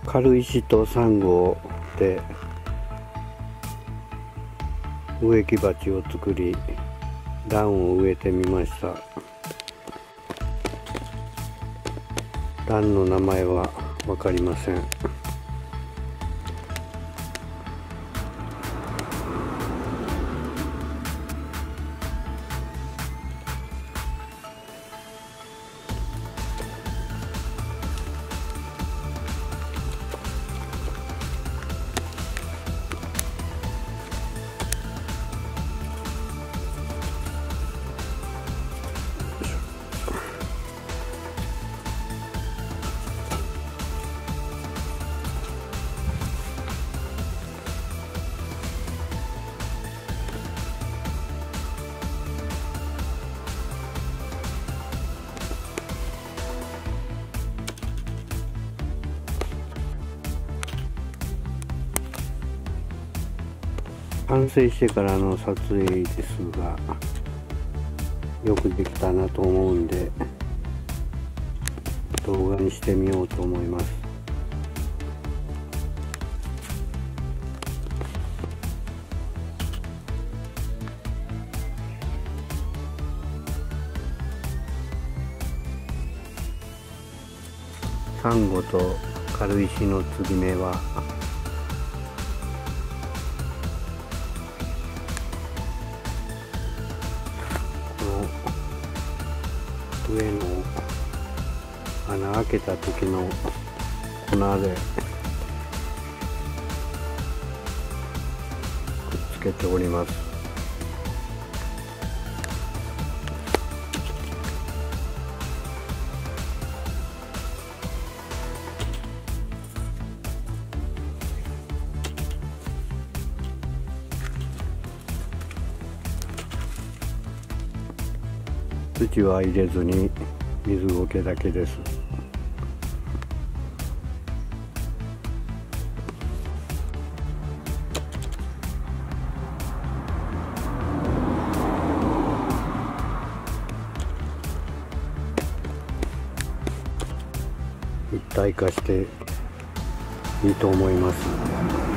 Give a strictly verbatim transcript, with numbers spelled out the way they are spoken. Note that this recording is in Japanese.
軽石とサンゴで植木鉢を作り段を植えてみました。段の名前は分かりません。完成してからの撮影ですが、よくできたなと思うんで動画にしてみようと思います。サンゴと軽石の継ぎ目は上の穴開けた時の粉でくっつけております。土は入れずに水苔だけです。一体化していいと思います。